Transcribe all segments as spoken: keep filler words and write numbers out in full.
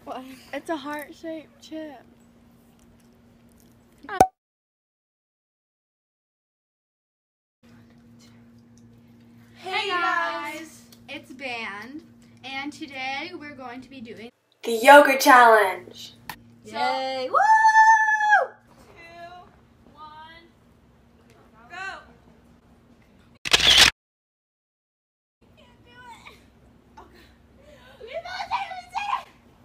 What? It's a heart-shaped chip. Oh. Hey guys, it's Band, and today we're going to be doing the yoga challenge. Yay! Woo! Two, one, go! Can't do it. Okay. You know what I'm saying?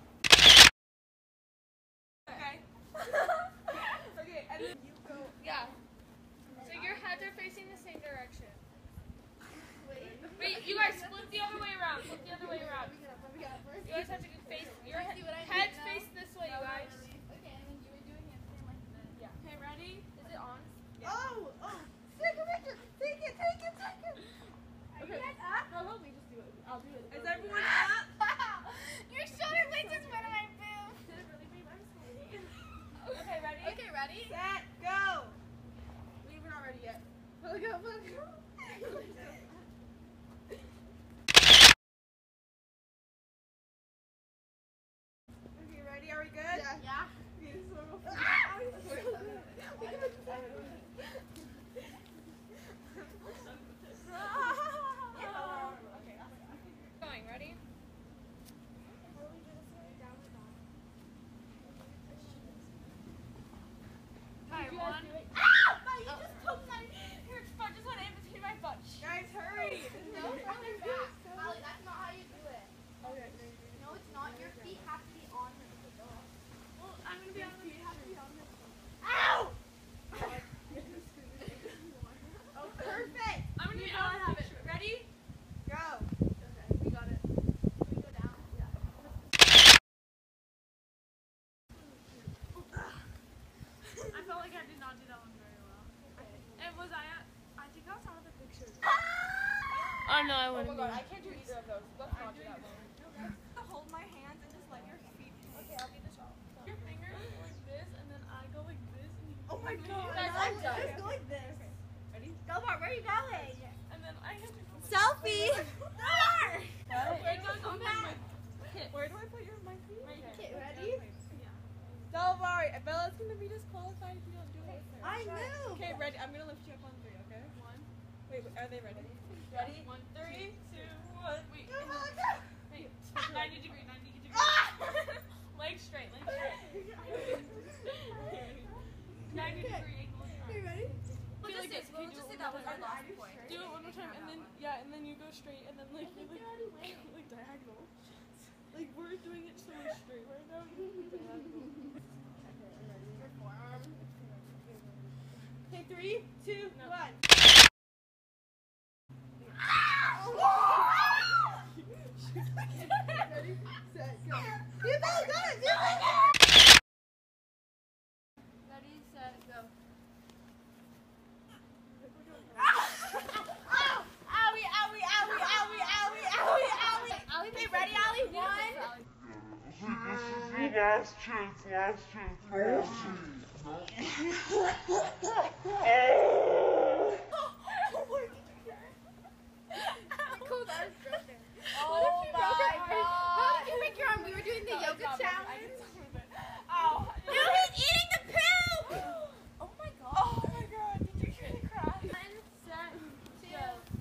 Okay. Okay, and then you go. Yeah. So your heads are facing the same direction. Wait. Wait, you guys flip the other way around. Flip the other way around. You guys have to face your head, heads face this way, you guys. Okay, and then you were doing it like this. Yeah. Okay, ready? Is it on? Yeah. Oh, oh. Take a picture. Take it, take it, take it. Are Okay. you guys up? No, let me just do it. I'll do it. Is everyone up? Your shoulder blades is one of my boobs. Did it really breathe? I'm sorry. Okay, ready? Okay, ready? Set, go! Wait, we're not ready yet. Look up, look up. Okay, ready? Are we good? Yeah. Yeah. Okay, so we'll go. Going, ready? Alright, one. No, you just poked my Here, fuck, just went in between my butt. Guys, hurry! No, from the back. Allie, that's not how you do it. Okay. No, it's not. Your feet have to be on the door. Well, I'm gonna be on the feet. Have to be on the Ow! Oh, perfect! I'm gonna be on the picture. Ready? Go! Okay, we got it. Can we go down? Yeah. I felt like I did not do that one very well. Okay. And was I at, I think I was out of the picture. Oh no, I Oh wouldn't. my god, I can't do either of those. Let's not do that one. Hold my hands and just let your feet. Okay, I'll be the shot. Your fingers go like this, and then I go like this, and you. Oh my god. Guys, I'm done. Just go like this. Okay. Ready? Go, Bart. Where are you going? And then I have to go. Selfie. Bart. Where do I go? My hip. Where do I put your my feet? Right here. Ready? Yeah. Don't worry, Bella's gonna be disqualified if you don't do it. I knew. Okay, ready? I'm gonna lift you up on three. Okay. One. Wait, wait, are they ready? Ready? One, three, two, one. Wait. Come on, and go. then- Wait. ninety degree, ninety degree. Leg straight, leg straight. ninety degree angle. Are you ready? We'll Feel just like say, this. we'll We'll just just say say that that was was our our last last point. point. Do it one more time, and then yeah, and then you go straight, and then like you like like diagonal. Like we're doing it so straight right now. Okay, three, two, no. one. Ready, set, go. You go, go, go, go. Ready, set, go. Ow! Owie, owie, owie, owie, owie, owie, owie. Allie, wait, ready, Allie? One. This is your last chance, last chance, last chance. Cool, that was broken. Oh What if you my broke your arm? God. How did you break your arm? We were doing the No, yoga stop it. I challenge. can stop it. Ow. No, he's eating the poop! Oh my god. Oh my god, did you hear the cry? One, set, two.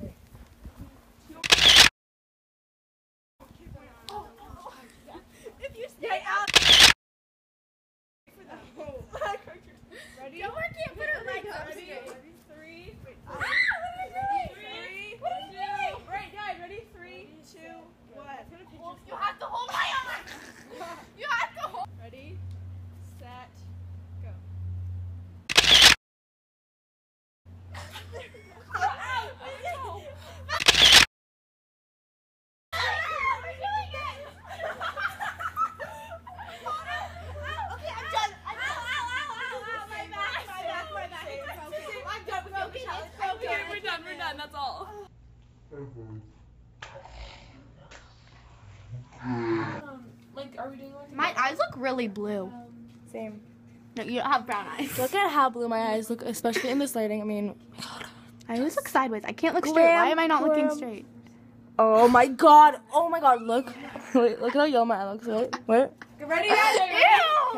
Oh, oh, yeah. If you stay out. For that. Ready? Don't work it, put her legs up Ready? straight. Ready? Three. Wait. Ah, what are you doing? Three. What are you doing? Right, guys. Ready? Three, two, one. Well, you have to hold my arm. You have to hold. Ready? Set. Go. Ow! We're doing it. Okay, I'm done. I'm done. Ow, ow, ow, ow, ow. My back, my back, my back. It's broken. I'm done with Broken, the challenge. it's broken. Okay, we're done. We're done. That's all. Um, like, are we doing like? My eyes look really blue. Same. No, you don't have brown eyes. Look at how blue my eyes look, especially in this lighting. I mean, I always look sideways. I can't look straight. Glam, Why am I not looking glam. straight? oh my god, oh my god, look. Wait, look at how yellow my eye looks. Wait, wait. Get ready, guys. Ew!